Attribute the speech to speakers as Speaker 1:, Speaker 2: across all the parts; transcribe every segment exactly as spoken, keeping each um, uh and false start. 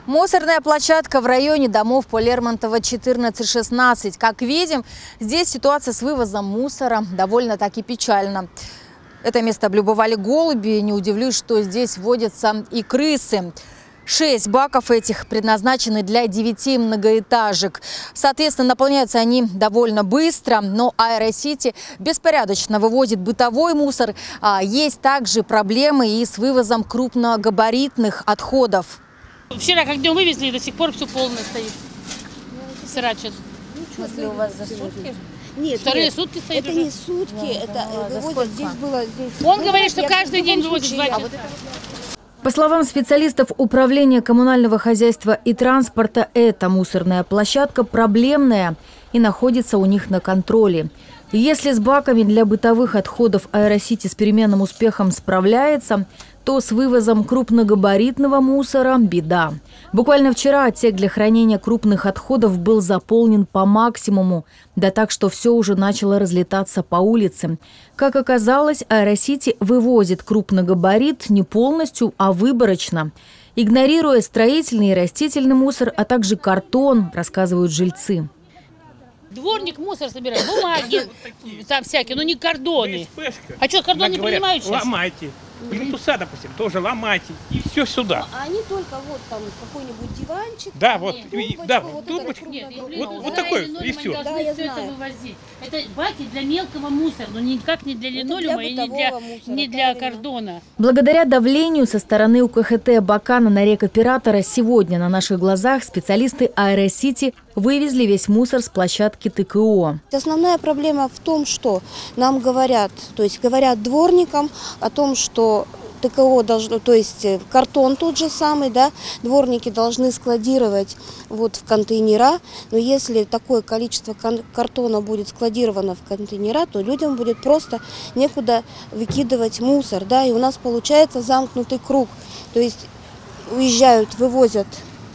Speaker 1: Мусорная площадка в районе домов по Лермонтова четырнадцать шестнадцать. Как видим, здесь ситуация с вывозом мусора довольно-таки печальна. Это место облюбовали голуби. Не удивлюсь, что здесь водятся и крысы. Шесть баков этих предназначены для девяти многоэтажек. Соответственно, наполняются они довольно быстро, но Аэросити беспорядочно вывозит бытовой мусор. А есть также проблемы и с вывозом крупногабаритных отходов.
Speaker 2: Вчера, как днем вывезли, до сих пор все полное стоит. Срачат.
Speaker 1: Если у вас за сутки?
Speaker 3: Нет,
Speaker 2: Вторые
Speaker 3: нет,
Speaker 2: сутки стоит
Speaker 3: это
Speaker 2: уже.
Speaker 3: не сутки,
Speaker 1: Да,
Speaker 3: это
Speaker 1: да,
Speaker 3: э,
Speaker 1: за
Speaker 3: вывозят, здесь было... Здесь...
Speaker 2: Он
Speaker 3: Ну,
Speaker 2: говорит, что
Speaker 3: я
Speaker 2: каждый
Speaker 3: в
Speaker 2: день
Speaker 3: любом
Speaker 2: вывозит
Speaker 3: случае,
Speaker 2: два
Speaker 3: я-
Speaker 2: часа.
Speaker 1: По словам специалистов Управления коммунального хозяйства и транспорта, эта мусорная площадка проблемная и находится у них на контроле. И если с баками для бытовых отходов Аэросити с переменным успехом справляется, то с вывозом крупногабаритного мусора беда. Буквально вчера отсек для хранения крупных отходов был заполнен по максимуму, да так, что все уже начало разлетаться по улице. Как оказалось, Аэросити вывозит крупногабарит не полностью, а выборочно, игнорируя строительный и растительный мусор, а также картон, рассказывают жильцы.
Speaker 2: Дворник мусор собирает, бумаги там всякие, но не кордоны. А что, кордон не
Speaker 4: Говорят,
Speaker 2: принимают сейчас?
Speaker 4: ломайте. Или туса, допустим, тоже ломайте. И все сюда.
Speaker 3: А они только вот там какой-нибудь диванчик.
Speaker 4: Да, вот,
Speaker 3: Нет,
Speaker 4: и-
Speaker 3: тумбочку,
Speaker 4: да,
Speaker 3: вот
Speaker 4: тумбочку.
Speaker 3: это
Speaker 2: Нет,
Speaker 3: крупногабаритное.
Speaker 4: Вот- вот такой, и всё.
Speaker 2: Они
Speaker 3: Да,
Speaker 2: должны
Speaker 3: я
Speaker 2: все это
Speaker 3: знаю.
Speaker 2: вывозить. Это баки для мелкого мусора, но никак не для
Speaker 3: Это
Speaker 2: линолеума
Speaker 3: для
Speaker 2: и не для,
Speaker 3: бытового мусора,
Speaker 2: не для
Speaker 3: правильно.
Speaker 2: кордона.
Speaker 1: Благодаря давлению со стороны УКХТ Бакана на рекоператора сегодня на наших глазах специалисты Аэросити вывезли весь мусор с площадки ТКО.
Speaker 3: Основная проблема в том, что нам говорят, то есть говорят дворникам о том, что ТКО должно, то есть картон тот же самый, да, дворники должны складировать вот в контейнера, но если такое количество кон- картона будет складировано в контейнера, то людям будет просто некуда выкидывать мусор, да, и у нас получается замкнутый круг, то есть уезжают, вывозят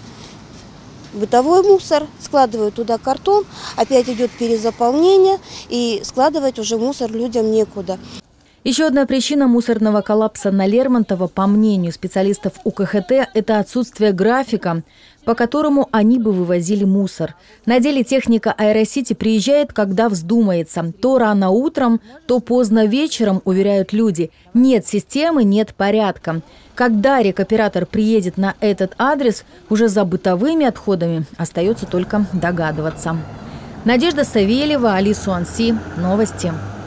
Speaker 3: бытовой мусор, складывают туда картон, опять идет перезаполнение, и складывать уже мусор людям некуда.
Speaker 1: Еще одна причина мусорного коллапса на Лермонтова, по мнению специалистов УКХТ, это отсутствие графика, по которому они бы вывозили мусор. На деле техника Аэросити приезжает, когда вздумается. То рано утром, то поздно вечером, уверяют люди. Нет системы, нет порядка. Когда рекоператор приедет на этот адрес, уже за бытовыми отходами остается только догадываться. Надежда Савельева, Али Суанси. Новости.